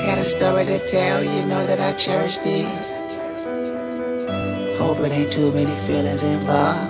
got a story to tell, you know that I cherish these. Hope it ain't too many feelings involved.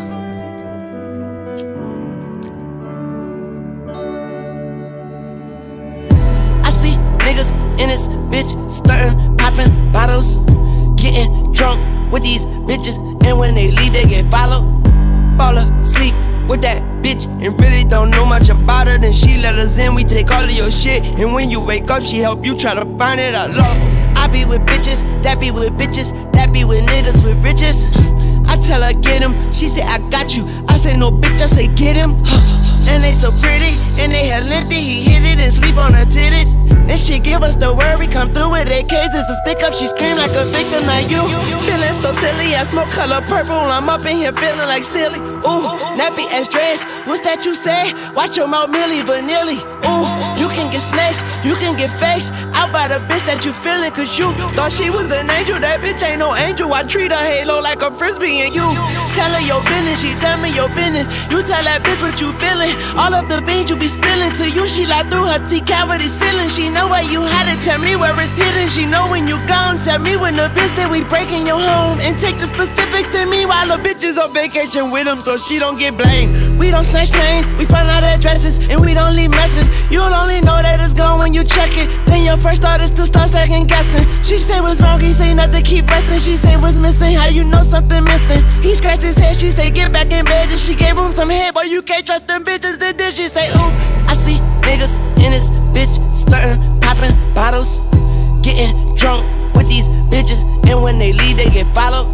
I see niggas in this bitch stuntin', poppin' bottles, getting drunk with these bitches, and when they leave they get followed. Fall asleep with that bitch and really don't know much about her. Then she let us in, we take all of your shit, and when you wake up she help you try to find it. I love her. I be with bitches, that be with bitches, that be with niggas with riches. I tell her get him, she say I got you. I say no bitch, I say get him. And they so pretty, and they had lengthy. He hit it and sleep on her titties. And she give us the word, we come through with AKs. It's a stick up, she scream like a victim. Now you feeling so silly, I smoke color purple. I'm up in here feeling like silly. Ooh, nappy ass dress, what's that you say? Watch your mouth, Millie Vanilli. Ooh, you can get snaked, you can get faced out by the bitch that you feeling. Cause you thought she was an angel, that bitch ain't no angel. I treat her halo like a frisbee. And you tell her your business, she tell me your business. You tell that bitch what you feeling. All of the beans you be spilling to you, she lie through her teeth cavities feeling. She know where you had it, tell me where it's hidden. She know when you gone, tell me when the bitch said we breaking your home. And take the specifics in me while the bitch is on vacation with him, so she don't get blamed. We don't snatch chains, we find out addresses, and we don't leave messes. You'll only know that it's gone when you check it. Then your first thought is to start second guessing. She say what's wrong, he say nothing, keep resting. She say what's missing, how you know something missing. He scratched his head, she say get back in bed. And she gave him some head, boy you can't trust them bitches. Then she say ooh, I see niggas in this bitch stuntin', poppin' bottles, getting drunk with these bitches, and when they leave they get followed.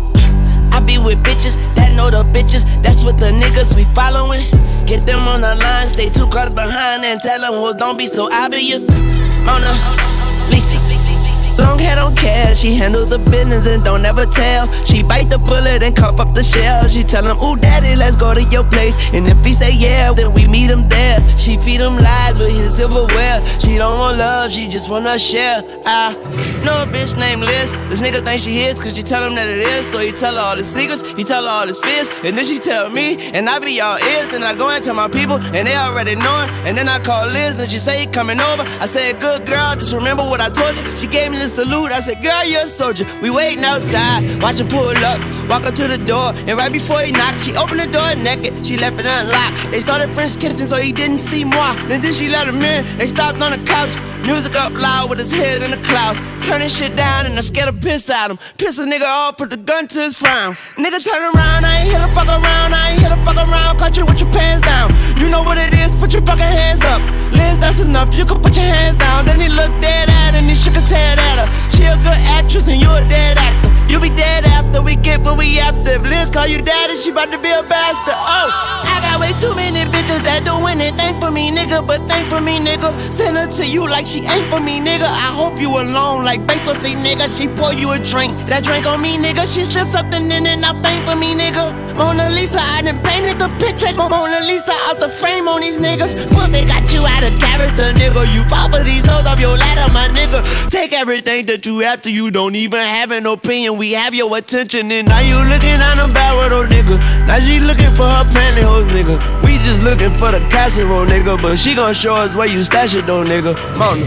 I be with bitches that know the bitches, that's what the niggas we following. Get them on the line, stay 2 cars behind, and tell them hoes don't be so obvious. Mona Lisa, long hair don't care, she handle the business and don't ever tell. She bite the bullet and cuff up the shell. She tell him, ooh daddy, let's go to your place. And if he say yeah, then we meet him there. She feed him lies with his silverware. She don't want love, she just wanna share. I know a bitch named Liz. This nigga think she his cause she tell him that it is. So he tell her all his secrets, he tell her all his fears. And then she tell me, and I be all ears. Then I go and tell my people, and they already know it. And then I call Liz, and she say he coming over. I said, good girl, just remember what I told you. She gave me the salute, I said, girl, you're a soldier. We waiting outside, watch her pull up, walk up to the door, and right before he knocked, she opened the door naked, she left it unlocked. They started French kissing so he didn't see moi. Then she let him in, they stopped on the couch, music up loud with his head in the clouds, turning shit down and I scared the piss out him. Piss a nigga off, put the gun to his frown. Nigga turn around, I ain't here to fuck around, I ain't here to fuck around, caught you with your pants down. You know what it is, put your fucking hands up. Liz, that's enough, you can put your hands down. Then he looked dead at her and he shook his head at her. She a good actress and you a dead actor. You be dead after we get what we after. If Liz call you daddy, she bout to be a bastard. Oh, I got way too many bitches that do anything for me, nigga. But thank for me, nigga. Send her to you like she ain't for me, nigga. I hope you alone like bankruptcy, nigga. She pour you a drink, that drink on me, nigga. She slips something in and I faint for me, nigga. Mona Lisa, I done painted the picture. Mona Lisa out the frame on these niggas. Pussy got you out of character, nigga. You fall for these hoes off your ladder, my nigga. Take everything that you have to, you don't even have an opinion. We have your attention, and now you looking on the barrel, though, nigga. Now she looking for her pantyhose, nigga. We just looking for the casserole, nigga. But she gon' show us where you stash it, though, nigga. Mona.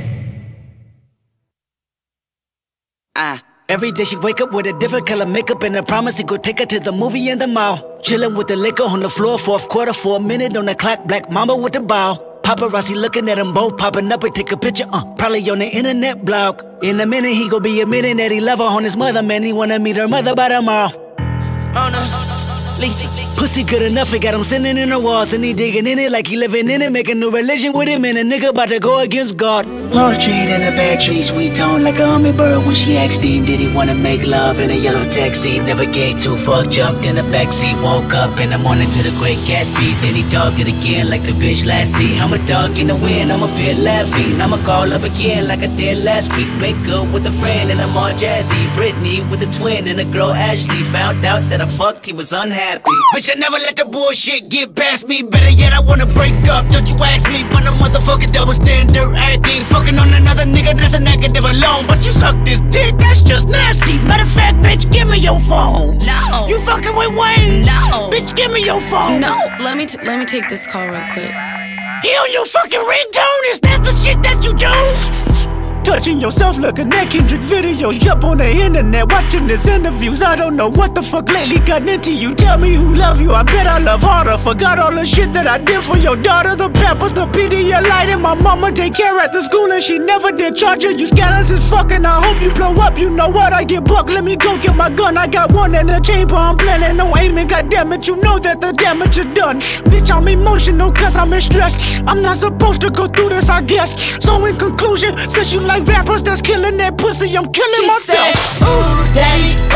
Every day she wake up with a different color makeup, and I promise he go take her to the movie in the mall. Chillin' with the liquor on the floor, 4th quarter for a minute on the clock. Black mama with the bow. Paparazzi looking at them both, popping up and take a picture, probably on the internet blog. In a minute he gon' be admitting that he love her on his mother, man. He wanna meet her mother by tomorrow. Mona Lisa. Pussy good enough, it got him sitting in the walls, and he digging in it like he living in it, making new religion with him, and a nigga about to go against God. Poetry in the bag tree, sweet tone like a hummingbird. When she asked him, did he wanna make love in a yellow taxi? Never gave 2 fuck, jumped in the backseat. Woke up in the morning to the Great Gatsby. Then he dogged it again like the bitch last seat. I'm a dog in the wind, I'm a bit laughing. I'ma call up again like I did last week. Make good with a friend and I'm all jazzy. Brittany with a twin and a girl Ashley. Found out that I fucked, he was unhappy. Bitch, I never let the bullshit get past me. Better yet, I wanna break up, don't you ask me. But a motherfucking double standard acting. Fucking on another nigga, that's a negative alone. But you suck this dick, that's just nasty. Matter of fact, bitch, give me your phone. No. You fucking with Wayne? No. Bitch, give me your phone. No. Let me take this call real quick. He on your fucking ringtone? Is that the shit that you do? touching yourself, looking at Kendrick videos, jump on the internet, watching his interviews. I don't know what the fuck lately got into you. Tell me who love you, I bet I love harder. Forgot all the shit that I did for your daughter. The Pampers, the Pedialyte, and my mama daycare at the school, and she never did charge her. You scandalous as fucking, I hope you blow up. You know what, I get bucked, let me go get my gun. I got one in the chamber, I'm planning no aiming. Goddammit, you know that the damage is done. Bitch, I'm emotional cause I'm in stress. I'm not supposed to go through this, I guess. So in conclusion, since you like rappers that's killing that pussy, I'm killing myself. She said, ooh, daddy,